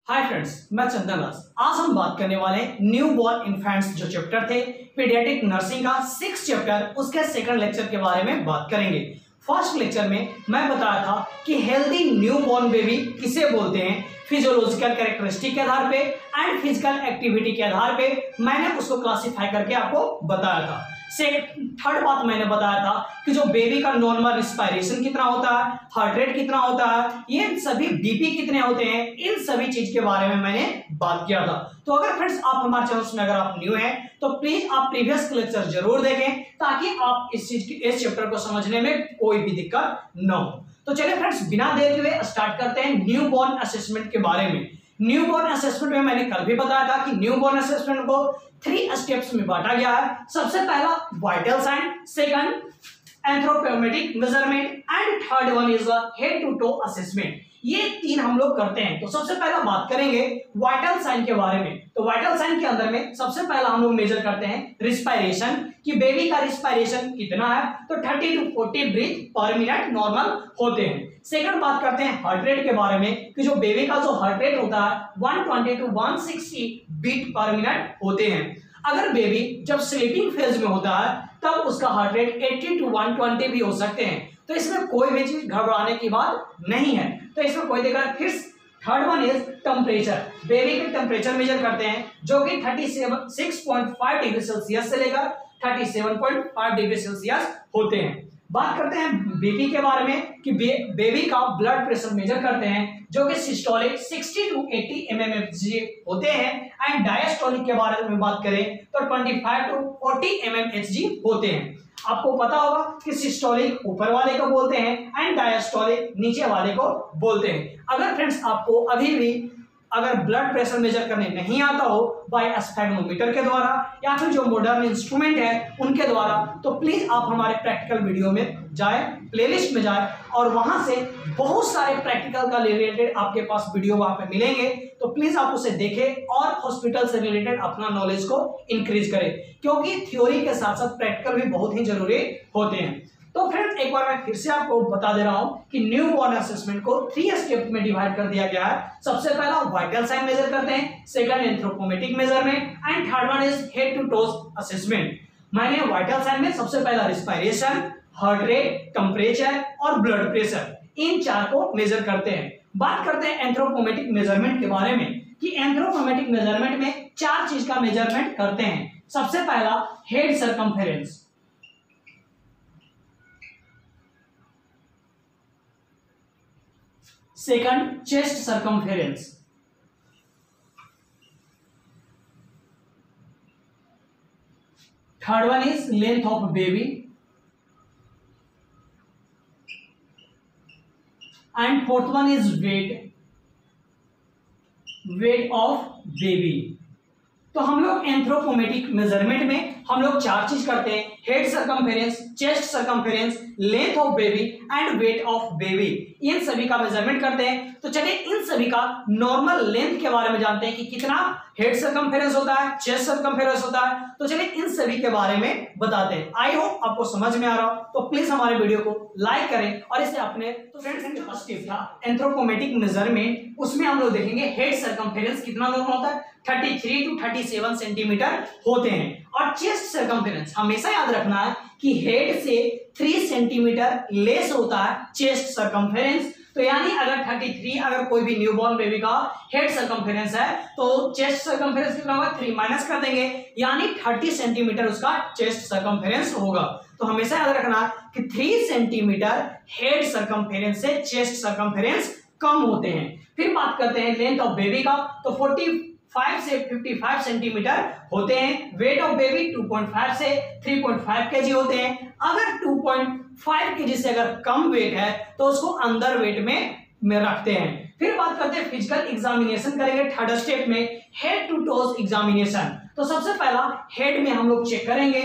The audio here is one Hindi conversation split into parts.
हाय फ्रेंड्स, मैं चंदन दास। आज हम बात करने वाले हैं न्यू बॉर्न इन्फेंट्स जो चैप्टर थे पीडियाट्रिक नर्सिंग का 6 चैप्टर, उसके सेकंड लेक्चर के बारे में बात करेंगे। फर्स्ट लेक्चर में मैं बताया था कि हेल्दी न्यू बॉर्न बेबी किसे बोलते हैं, फिजियोलॉजिकल कैरेक्टरिस्टिक के आधार पे एंड फिजिकल एक्टिविटी के आधार पे मैंने उसको क्लासिफाई करके आपको बताया था। से थर्ड बात मैंने बताया था कि जो बेबी का नॉर्मल रिस्पायरेशन कितना होता है, हार्ट रेट कितना होता है, ये सभी बीपी कितने होते हैं, इन सभी चीज के बारे में मैंने बात किया था। तो अगर फ्रेंड्स आप हमारे चैनल में अगर आप न्यू हैं तो प्लीज आप प्रीवियस लेक्चर जरूर देखें ताकि आप इस चैप्टर को समझने में कोई भी दिक्कत न हो। तो चलिए फ्रेंड्स, बिना देर हुए स्टार्ट करते हैं न्यू बॉर्न असेसमेंट के बारे में। न्यू बॉर्न असेसमेंट में मैंने कल भी बताया था कि न्यू बॉर्न असेसमेंट को 3 स्टेप्स में बांटा गया है। सबसे पहला vital sign, second anthropometric measurement and third one is head to toe assessment. ये 3 हम लोग करते हैं। तो सबसे पहला बात करेंगे वाइटल साइन के बारे में। तो वाइटल साइन के अंदर में सबसे पहला हम लोग मेजर करते हैं रिस्पायरेशन, कि बेबी का रिस्पायरेशन कितना है। तो 30 to 40 breath per minute normal होते हैं। सेकंड बात करते हैं हार्ट रेट के बारे में, कि जो बेबी का जो हार्ट रेट होता है 120 to 160 बीट पर मिनट होते हैं। अगर बेबी जब स्लीपिंग फेज में होता है तब उसका हार्ट रेट 80 to 120 भी हो सकते हैं। तो इसमें कोई भी चीज घबराने की बात नहीं है, तो इसमें कोई दिक्कत। फिर third one is temperature. Baby के टेम्परेचर मेजर करते हैं जो कि 36.5 डिग्री सेल्सियस से लेकर 37.5 डिग्री सेल्सियस होते हैं। बात करते हैं बीपी के बारे में, कि बेबी का ब्लड प्रेशर मेजर करते हैं जो कि सिस्टोलिक 60 to 80 mmHg होते हैं एंड डायस्टोलिक के बारे में बात करें तो 25 to 40 mmHg होते हैं। आपको पता होगा कि सिस्टोलिक ऊपर वाले को बोलते हैं एंड डायस्टोलिक नीचे वाले को बोलते हैं। अगर फ्रेंड्स आपको अभी भी अगर ब्लड प्रेशर मेजर करने नहीं आता हो बाय स्फेगमोमीटर के द्वारा या फिर जो मॉडर्न इंस्ट्रूमेंट है उनके द्वारा, तो प्लीज आप हमारे प्रैक्टिकल वीडियो में जाएं, प्लेलिस्ट में जाएं और वहां से बहुत सारे प्रैक्टिकल का रिलेटेड आपके पास वीडियो वहां पे मिलेंगे। तो प्लीज आप उसे देखें और हॉस्पिटल से रिलेटेड अपना नॉलेज को इंक्रीज करें, क्योंकि थ्योरी के साथ साथ प्रैक्टिकल भी बहुत ही जरूरी होते हैं। तो फ्रेंड्स, एक बार मैं फिर से आपको बता दे रहा हूं कि न्यू बॉर्न असेसमेंट को 3 स्टेप में डिवाइड कर दिया गया है। सबसे पहला वाइटल साइन मेजर करते हैं, second anthropometric measurement and third one is head to toes assessment. मैंने वाइटल साइन में सबसे पहला रिस्पायरेशन, हार्ट रेट, टेम्परेचर और ब्लड प्रेशर, इन 4 को मेजर करते हैं। बात करते हैं एंथ्रोपोमेट्रिक मेजरमेंट के बारे में, कि एंथ्रोपोमेट्रिक मेजरमेंट में 4 चीज का मेजरमेंट करते हैं। सबसे पहला head circumference, second chest circumference, third one is length of baby and fourth one is weight of baby. तो हम लोग एंथ्रोपोमेट्रिक मेजरमेंट में हम लोग 4 चीज करते हैं, head circumference, chest circumference, length of baby and weight of baby, इन सभी का मेजरमेंट करते हैं। तो चलिए इन सभी का नॉर्मल लेंथ के बारे में जानते हैं कि कितना हेड सर्कमफेरेंस होता है, चेस्ट सर्कमफेरेंस होता है। तो चलिए इन सभी के बारे में बताते हैं। आई होप आपको समझ में आ रहा हो, तो प्लीज हमारे वीडियो को लाइक करें और इसे अपने। तो फ्रेंड्स, फर्स्ट टिप था एंथ्रोपोमेट्रिक मेजरमेंट, उसमें हम लोग देखेंगे हेड सर्कमफेरेंस कितना नॉर्मल होता है, 33 to 37 सेंटीमीटर होते हैं। और चेस्ट सर्कमफेरेंस हमेशा याद रखना है कि हेड से 3 सेंटीमीटर लेस होता है चेस्ट सर्कमफेरेंस। तो यानी अगर 33 अगर कोई भी न्यूबॉर्न बेबी का हेड सर्कमफेरेंस है तो चेस्ट सर्कमफेरेंस कितना होगा, 3 माइनस कर देंगे, यानी 30 सेंटीमीटर उसका चेस्ट सर्कमफेरेंस होगा। तो हमेशा याद रखना कि 3 सेंटीमीटर हेड सर्कमफेरेंस से चेस्ट सर्कमफेरेंस कम होते हैं। फिर बात करते हैं लेंथ ऑफ बेबी का, तो 45 से 55 सेंटीमीटर होते हैं। वेट ऑफ बेबी 2.5 से 3.5 केजी होते हैं। अगर 2.5 केजी से अगर कम वेट है तो उसको अंडर वेट में रखते हैं। फिर बात करते हैं फिजिकल एग्जामिनेशन करेंगे थर्ड स्टेप में, हेड टू टोज एग्जामिनेशन। तो सबसे पहला हेड में हम लोग चेक करेंगे,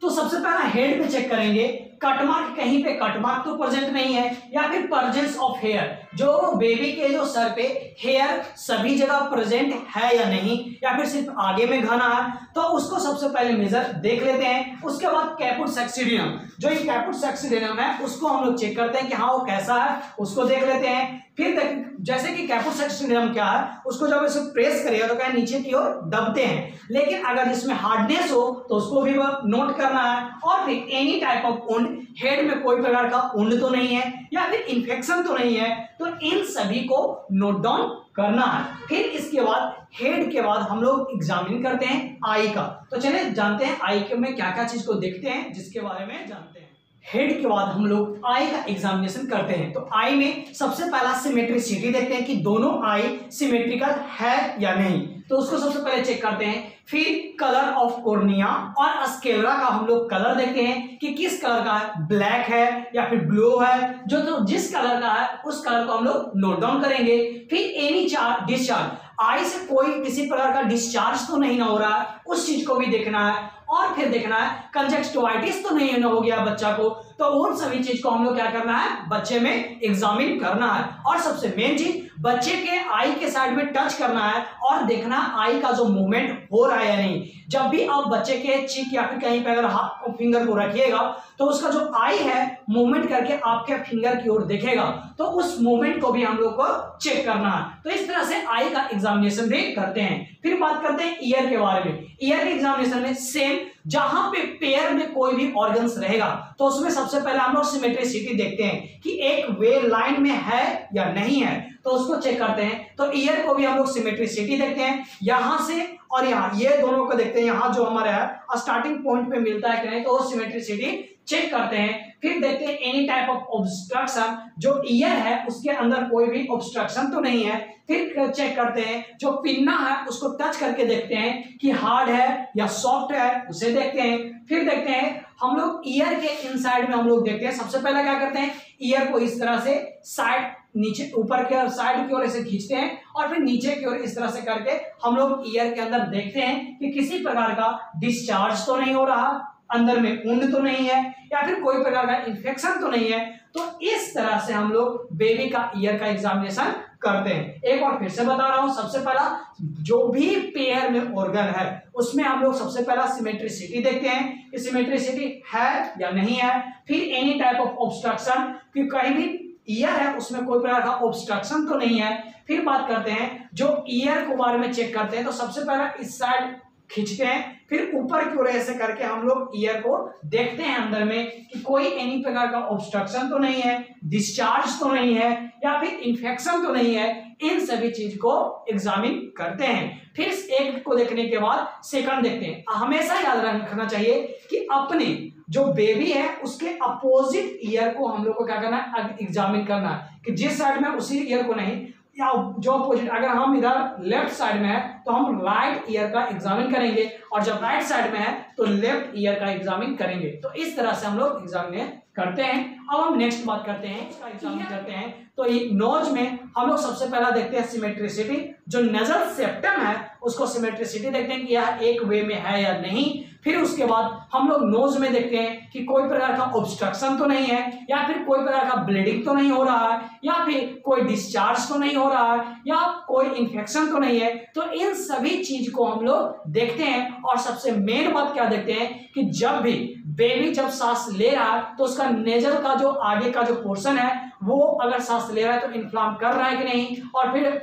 तो सबसे पहला हेड पे चेक करेंगे, कट मार्क, कहीं पे कट मार्क तो प्रेजेंट नहीं है, या फिर प्रेजेंस ऑफ हेयर, जो बेबी के जो सर पे हेयर सभी जगह प्रेजेंट है या नहीं, या फिर सिर्फ आगे में घना है, तो उसको सबसे पहले मेजर देख लेते हैं। उसके बाद कैपुट सैक्सिडियम, जो ये कैपुट सैक्सिडियम है उसको हम लोग चेक करते हैं कि हाँ वो कैसा है, उसको देख लेते हैं। फिर जैसे कि कैपुट सैक्सिडियम क्या है, उसको जब इसे प्रेस करिएगा तो क्या नीचे की ओर दबते हैं, लेकिन अगर जिसमें हार्डनेस हो तो उसको भी नोट करना है। और फिर any type of wound, head में कोई प्रकार का वुंड तो नहीं है या फिर इंफेक्शन तो नहीं है, तो इन सभी को नोट डाउन करना है। फिर इसके बाद हेड के बाद हम लोग एग्जामिन करते हैं आई का। तो चलिए जानते हैं आई के में क्या क्या चीज को देखते हैं, जिसके बारे में जानते हैं। हेड के बाद हम लोग आई का एग्जामिनेशन करते हैं। तो आई में सबसे पहला सिमेट्रिसिटी देखते हैं कि दोनों आई सिमेट्रिकल है या नहीं, तो उसको सबसे पहले चेक करते हैं। फिर कलर ऑफ कॉर्निया और स्क्लेरा का हम लोग कलर देखते हैं कि किस कलर का है, ब्लैक है या फिर ब्लू है, जो तो जिस कलर का है उस कलर को हम लोग नोट डाउन करेंगे। फिर एनी डिस्चार्ज, आई से कोई किसी प्रकार का डिस्चार्ज तो नहीं ना हो रहा है, उस चीज को भी देखना है। और फिर देखना है कंजक्टिवाइटिस तो नहीं हो गया बच्चा को, तो उन सभी चीज को हम लोग क्या करना है, बच्चे में एग्जामिन करना है। और सबसे मेन चीज बच्चे के आई के साइड में टच करना है और देखना आई का जो मूवमेंट हो रहा है या नहीं। जब भी आप बच्चे के चीक या फिर कहीं पे अगर हाथ फिंगर को रखिएगा तो उसका जो आई है मूवमेंट करके आपके फिंगर की ओर देखेगा, तो उस मूवमेंट को भी हम लोग को चेक करना है। तो इस तरह से आई का एग्जामिनेशन भी करते हैं। फिर बात करते हैं ईयर के बारे में। ईयर के एग्जामिनेशन में सेम, जहां पे पेयर में कोई भी ऑर्गन्स रहेगा तो उसमें सबसे पहले हम लोग सिमेट्रिसिटी देखते हैं कि एक वे लाइन में है या नहीं है, तो उसको चेक करते हैं। तो ईयर को भी हम लोग सिमेट्रिसिटी देखते हैं, यहां से और यहाँ, ये दोनों को देखते हैं, यहाँ जो हमारा है स्टार्टिंग पॉइंट पे मिलता है कि नहीं, तो वो सिमेट्रिसिटी चेक करते हैं। फिर देखते हैं एनी टाइप ऑफ ऑब्स्ट्रक्शन, जो ईयर है उसके अंदर कोई भी ऑब्स्ट्रक्शन तो नहीं है। फिर चेक करते हैं जो पिन्ना है उसको टच करके देखते हैं कि हार्ड है या सॉफ्ट है, उसे देखते हैं। फिर देखते हैं हम लोग ईयर के इनसाइड में हम लोग देखते हैं, सबसे पहले क्या करते हैं, ईयर को इस तरह से साइड नीचे ऊपर के साइड की ओर ऐसे खींचते हैं और फिर नीचे की ओर इस तरह से करके हम लोग ईयर के अंदर देखते हैं कि किसी प्रकार का डिस्चार्ज तो नहीं हो रहा, अंदर में वुंड तो नहीं है या फिर कोई प्रकार का इंफेक्शन तो नहीं है। तो इस तरह से हम लोग बेबी का ईयर का एग्जामिनेशन करते हैं। एक और फिर से बता रहा हूं, सबसे पहला जो भी पेयर में ऑर्गन है उसमें हम लोग सबसे पहला सिमेट्रिसिटी देखते हैं कि सिमेट्रिसिटी है या नहीं है। फिर एनी टाइप ऑफ ऑब्स्ट्रक्शन, कि कहीं भी ईयर है उसमें कोई प्रकार का ऑब्स्ट्रक्शन तो नहीं है। फिर बात करते हैं जो ईयर को बारे में चेक करते हैं, तो सबसे पहला इस साइड खींचते हैं, फिर ऊपर की ओर ऐसे करके हम लोग ईयर को देखते हैं अंदर में कि कोई एनी प्रकार का ऑब्स्ट्रक्शन तो नहीं है, डिस्चार्ज तो नहीं है या फिर इंफेक्शन तो नहीं है। इन सभी चीज को एग्जामिन करते हैं। फिर एक को देखने के बाद सेकंड देखते हैं। हमेशा याद रखना चाहिए कि अपने जो बेबी है उसके अपोजिट ईयर को हम लोग को क्या करना है, एग्जामिन करना है कि जिस साइड में उसी ईयर को नहीं, या जो अपोजिट, अगर हम इधर लेफ्ट साइड में है तो हम राइट ईयर का एग्जामिन करेंगे, और जब राइट साइड में है तो लेफ्ट ईयर का एग्जामिन करेंगे। तो इस तरह से हम लोग एग्जामिन करते हैं। अब हम नेक्स्ट बात करते हैं, इसका एग्जामिन करते हैं। तो ये नोज में हम लोग सबसे पहला देखते हैं सिमेट्रिसिटी, जो नजल सेप्टम है उसको सिमेट्रिसिटी देखते हैं कि यह एक वे में है या नहीं। फिर उसके बाद हम लोग नोज में देखते हैं कि कोई प्रकार का ऑब्स्ट्रक्शन तो नहीं है या फिर कोई प्रकार का ब्लीडिंग तो नहीं हो रहा है या फिर कोई डिस्चार्ज तो नहीं हो रहा है या कोई इंफेक्शन तो नहीं है। तो इन सभी चीज को हम लोग देखते हैं। और सबसे मेन बात क्या देखते हैं कि जब भी बेबी जब सांस ले रहा है तो उसका नेजल का जो आगे का जो पोर्शन है वो अगर सांस ले रहा है तो इन्फ्लाम कर रहा है कि नहीं, और फिर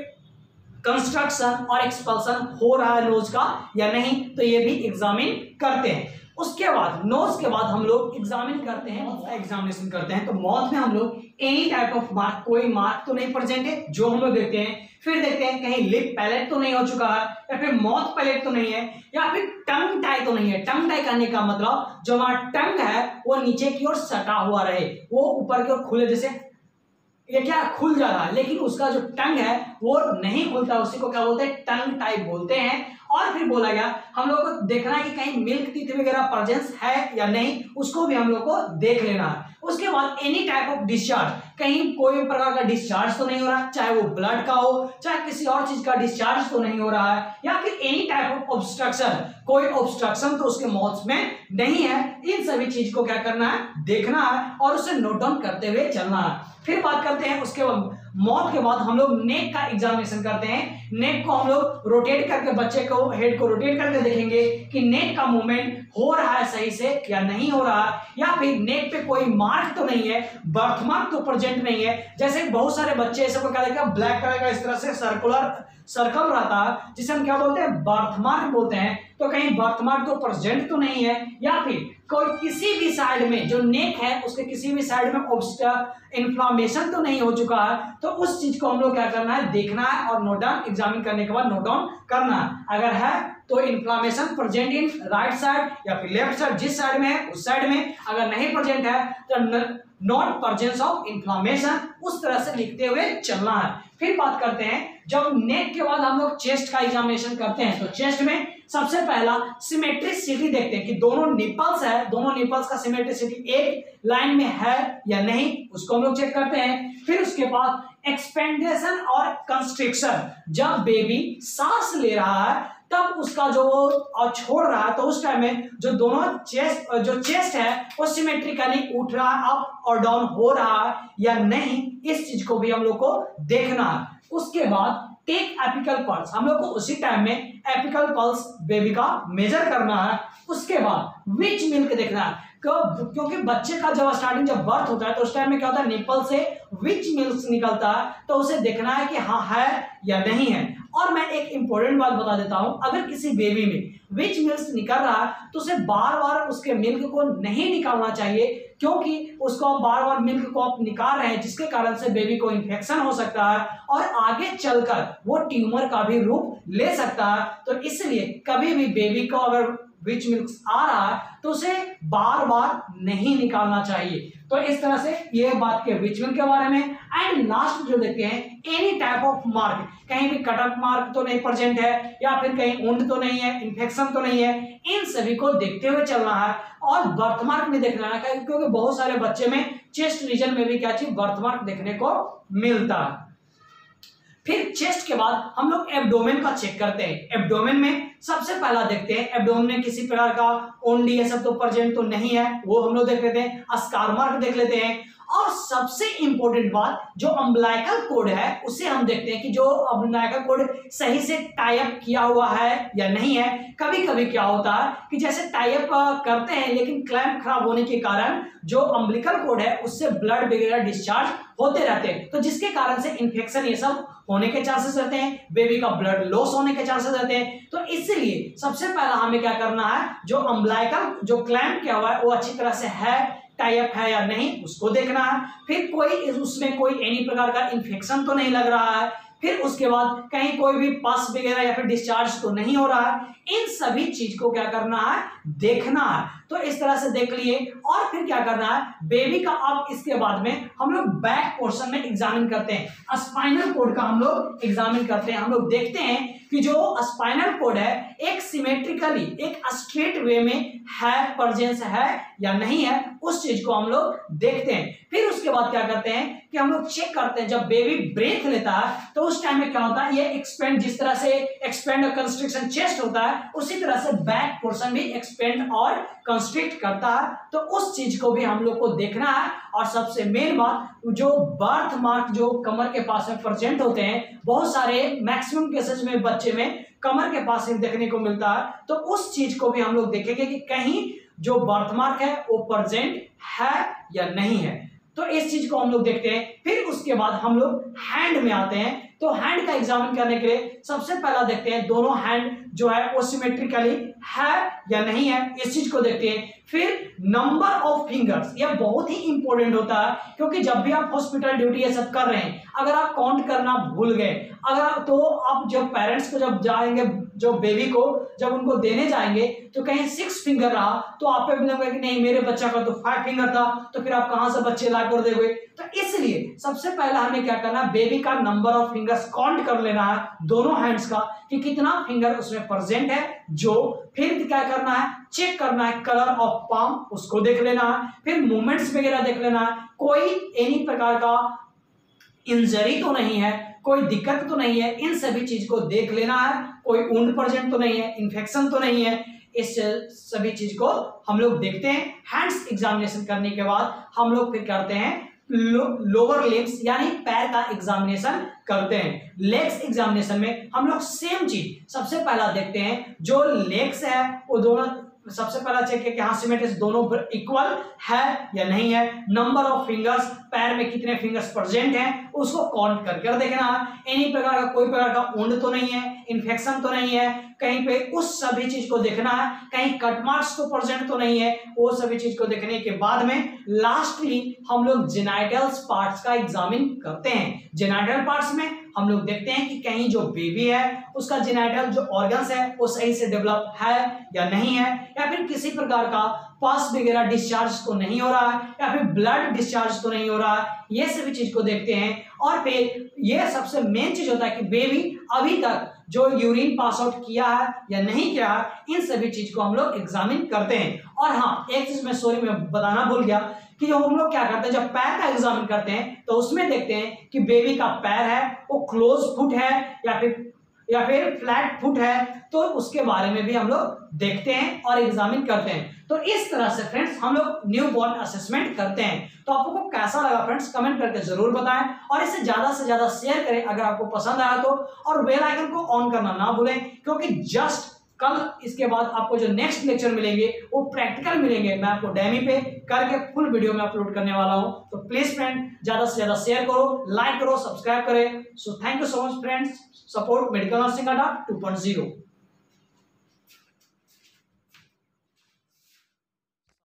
कंस्ट्रक्शन और एक्सपल्सन हो रहा है नोज का या नहीं, तो ये भी एग्जामिन करते हैं। उसके बाद नोज के बाद हम लोग एग्जामिन करते हैं, एग्जामिनेशन करते हैं। तो माउथ में हम लोग एनी टाइप ऑफ मार्क, कोई मार्क तो नहीं प्रेजेंट है जो हम लोग देखते हैं। फिर देखते हैं कहीं लिप पैलेट तो नहीं हो चुका है या फिर माउथ पैलेट तो नहीं है या फिर टंग टाई तो नहीं है। टंग टाई करने का मतलब जो हमारा टंग है वो नीचे की ओर सटा हुआ रहे, वो ऊपर की ओर खुले, जैसे ये क्या खुल जा रहा है लेकिन उसका जो टंग है वो नहीं खुलता, उसी को क्या बोलते हैं, टंग टाइप बोलते हैं। और फिर बोला गया हम लोग को देखना है कि कहीं मिल्क टीथ वगैरह प्रेजेंस है या नहीं, उसको भी हम लोग को देख लेना है। उसके बाद एनी टाइप ऑफ डिस्चार्ज, कहीं कोई प्रकार का डिस्चार्ज तो नहीं हो रहा, चाहे वो ब्लड का हो चाहे किसी और चीज का डिस्चार्ज तो नहीं हो रहा है, या फिर एनी टाइप ऑफ ऑब्स्ट्रक्शन, कोई ऑब्स्ट्रक्शन तो उसके माउथ में नहीं है। इन सभी चीज को क्या करना है, देखना है और उसे नोट डाउन करते हुए चलना है। फिर बात करते हैं उसके माउथ के बाद हम लोग नेक का एग्जामिनेशन करते हैं। नेक को हम लोग रोटेट करके बच्चे को हेड को रोटेट करके देखेंगे कि नेक का मूवमेंट हो रहा है सही से या नहीं हो रहा है, या फिर नेक पे कोई मार्क तो नहीं है, बर्थ मार्क तो प्रेजेंट नहीं है। जैसे बहुत सारे बच्चे ऐसे प्रकार का ब्लैक कलर का इस तरह से सर्कल रहता है जिसे हम क्या बोलते हैं, बर्थ मार्क बोलते हैं। तो कहीं बर्थ मार्क तो प्रेजेंट तो नहीं है, या फिर कोई किसी भी साइड में जो नेक है उसके किसी भी साइड में इन्फ्लामेशन तो नहीं हो चुका है। तो उस चीज को हम लोग क्या करना है, देखना है और नोट डाउन, एग्जामिन करने के बाद नोट डाउन करना है। अगर है तो inflammation present in right side या फिर लेफ्ट साइड, जिस साइड में है उस साइड में। अगर नहीं प्रेजेंट है तो नॉट प्रेजेंस ऑफ इन्फ्लामेशन, उस तरह से लिखते हुए चलना है। फिर बात करते हैं जब नेक के बाद हम लोग चेस्ट का एग्जामिनेशन करते हैं तो चेस्ट में सबसे पहला सिमेट्रिसिटी देखते हैं कि दोनों निपल्स है, दोनों निपल्स का सिमेट्रिसिटी एक लाइन में है या नहीं, उसको हम लोग चेक करते हैं। फिर उसके बाद एक्सपेंडेशन और कंस्ट्रिक्शन, जब बेबी सांस ले रहा है तब उसका जो और छोड़ रहा है तो उस टाइम में जो दोनों चेस्ट है वो सिमेट्रिकली उठ रहा है, अप और डाउन हो रहा है या नहीं, इस चीज को भी हम लोग को देखना है। उसके बाद टेक एपिकल पल्स, हम लोग को उसी टाइम में एपिकल पल्स बेबी का मेजर करना है। उसके बाद विच मिल्क देखना है, क्योंकि बच्चे का जब स्टार्टिंग जब बर्थ होता है तो उस टाइम में क्या होता है, निपल से विच मिल्क निकलता है, तो उसे देखना है कि हाँ है या नहीं है। और मैं एक इंपॉर्टेंट बात बता देता हूं, अगर किसी बेबी में विच मिल्क निकल रहा है तो उसे बार बार उसके मिल्क को नहीं निकालना चाहिए, क्योंकि उसको आप बार बार मिल्क को आप निकाल रहे हैं जिसके कारण से बेबी को इन्फेक्शन हो सकता है और आगे चलकर वो ट्यूमर का भी रूप ले सकता है। तो इसलिए कभी भी बेबी को अगर विच मिल्क आ रहा है तो उसे बार बार नहीं निकालना चाहिए। तो इस तरह से ये बात के विच मिल्क के बारे में। एंड लास्ट जो देखते हैं, एनी टाइप ऑफ मार्क, कहीं भी कटअप मार्क तो नहीं प्रेजेंट है या फिर कहीं वुंड तो नहीं है, इन्फेक्शन तो नहीं है, इन सभी को देखते हुए चलना है। और बर्थ मार्क भी देखना है, क्योंकि बहुत सारे बच्चे में चेस्ट रीजन में भी क्या चीज बर्थ मार्क देखने को मिलता है। फिर चेस्ट के बाद हम लोग एब्डोमेन का चेक करते हैं। एब्डोमेन में सबसे पहला देखते हैं, एब्डोमेन में किसी प्रकार का ओंडी ये सब तो प्रेजेंट तो नहीं है, वो हम लोग देख लेते हैं। स्कार मार्क देख लेते हैं। और सबसे इंपॉर्टेंट बात, जो अम्बिलिकल कोड है उसे हम देखते हैं कि जो अम्बिलिकल कोड सही से टाई अप किया हुआ है या नहीं है। कभी कभी क्या होता है कि जैसे टाई अप करते हैं लेकिन क्लैंप खराब होने के कारण जो अम्बिलिकल कोड है उससे ब्लड वगैरह डिस्चार्ज होते रहते हैं, तो जिसके कारण से इन्फेक्शन ये सब होने के चांसेस रहते हैं, बेबी का ब्लड लॉस होने के चांसेस रहते हैं। तो इसलिए सबसे पहला हमें क्या करना है, जो अम्बिलिकल जो क्लैंप किया हुआ है वो अच्छी तरह से है, टाई अप है या नहीं, उसको देखना है। फिर कोई उसमें कोई एनी प्रकार का इन्फेक्शन तो नहीं लग रहा है। फिर उसके बाद कहीं कोई भी पस वगैरह या फिर डिस्चार्ज तो नहीं हो रहा है। इन सभी चीज को क्या करना है, देखना है। तो इस तरह से देख लिए। और फिर क्या करना है, बेबी का अब इसके बाद में हम लोग बैक पोर्शन में एग्जामिन करते हैं, स्पाइनल कोड का हम लोग एग्जामिन करते हैं। हम लोग देखते हैं कि जो स्पाइनल कोड है एक सिमेट्रिकली एक स्ट्रेट वे में है, प्रेजेंस है या नहीं है, उस चीज को हम लोग देखते हैं। फिर उसके बाद क्या करते हैं कि हम लोग चेक करते हैं, जब बेबी ब्रेथ लेता है तो उस टाइम में क्या होता है, ये एक्सपेंड, जिस तरह से एक्सपेंड और कंस्ट्रिक्शन चेस्ट होता है उसी तरह से बैक पोर्शन भी एक्सपेंड और कंस्ट्रिक्ट करता है। तो उस चीज को भी हम लोग को देखना है। और सबसे मेन बात, जो बर्थ मार्क जो कमर के पास में प्रेजेंट होते हैं, बहुत सारे मैक्सिमम केसेस में बच्चे में कमर के पास में देखने को मिलता है, तो उस चीज को भी हम लोग देखेंगे कि कहीं जो बर्थ मार्क है वो प्रेजेंट है या नहीं है। तो इस चीज को हम लोग देखते हैं। फिर उसके बाद हम लोग हैंड में आते हैं। तो हैंड का एग्जामिन करने के लिए सबसे पहला देखते हैं दोनों हैंड जो है वो सिमेट्रिकली है या नहीं है, इस चीज को देखते हैं। फिर नंबर ऑफ फिंगर्स, ये बहुत ही इंपॉर्टेंट होता है, क्योंकि जब भी आप हॉस्पिटल ड्यूटी ये सब कर रहे हैं, अगर आप काउंट करना भूल गए, अगर तो आप जब पेरेंट्स को जब जाएंगे, जो बेबी को जब उनको देने जाएंगे तो कहीं 6 फिंगर रहा तो आप पे बोलेंगे कि नहीं मेरे बच्चा का तो 5 फिंगर था, तो फिर आप कहां से बच्चे ला कर देंगे। तो इसलिए सबसे पहला हमें क्या करना है, बेबी का नंबर ऑफ फिंगर्स काउंट कर लेना है दोनों हैंड्स का कि कितना फिंगर उसमें प्रेजेंट है। जो फिर क्या करना है, चेक करना है कलर ऑफ पाम, उसको देख लेना है। फिर मूवमेंट्स वगैरह देख लेना है, कोई एनी प्रकार का इंजरी तो नहीं है, कोई दिक्कत तो नहीं है, इन सभी चीज को देख लेना है। कोई वुंड प्रेजेंट तो नहीं है, इन्फेक्शन तो नहीं है, इस सभी चीज को हम लोग देखते हैं। हैंड्स एग्जामिनेशन करने के बाद हम लोग फिर करते हैं लोअर लिम्स यानी पैर का एग्जामिनेशन करते हैं। लेग्स एग्जामिनेशन में हम लोग सेम चीज सबसे पहला देखते हैं, जो लेग्स है वो दोनों सबसे पहला चेक है कि हाँ सिमेट्री दोनों इक्वल है या नहीं है। नंबर ऑफ फिंगर्स, पैर में कितने फिंगर्स प्रेजेंट हैं उसको काउंट करके देखना है। एनी प्रकार का कोई प्रकार का वुंड तो नहीं है, इन्फेक्शन तो नहीं है कहीं पे, उस सभी चीज को देखना है। कहीं कट मार्क्स तो प्रेजेंट तो नहीं है, वो सभी चीज को देखने के बाद में लास्टली हम लोग जेनाइटल्स पार्ट्स का एग्जामिन करते हैं। जेनाइटल पार्ट्स में हम लोग देखते हैं कि कहीं जो बेबी है उसका जेनाइटल जो ऑर्गन्स है वो सही से डेवलप है या नहीं है, या फिर किसी प्रकार का पास वगैरह डिस्चार्ज तो नहीं हो रहा है, या फिर ब्लड डिस्चार्ज तो नहीं हो रहा है। ये सभी चीज को देखते हैं। और फिर ये सबसे मेन चीज होता है कि बेबी अभी तक जो यूरिन पास आउट किया है या नहीं किया है, इन सभी चीज को हम लोग एग्जामिन करते हैं। और हाँ एक चीज मैं बताना भूल गया कि जो हम लोग क्या करते हैं जब पैर का एग्जामिन करते हैं तो उसमें देखते हैं कि बेबी का पैर है वो क्लोज फुट है या फिर फ्लैट फुट है, तो उसके बारे में भी हम लोग देखते हैं और एग्जामिन करते हैं। तो इस तरह से फ्रेंड्स हम लोग न्यू बॉर्न असेसमेंट करते हैं। तो आपको कैसा लगा फ्रेंड्स कमेंट करके जरूर बताएं और इसे ज्यादा से ज्यादा शेयर करें अगर आपको पसंद आया तो, और बेल आइकन को ऑन करना ना भूलें, क्योंकि जस्ट कल इसके बाद आपको जो नेक्स्ट लेक्चर मिलेंगे वो प्रैक्टिकल मिलेंगे। मैं आपको डेमी पे करके फुल वीडियो में अपलोड करने वाला हूं। तो प्लीज फ्रेंड ज्यादा से ज्यादा शेयर करो, लाइक करो, सब्सक्राइब करें। So thank you so much friends, support medical nursing Adda 2.0।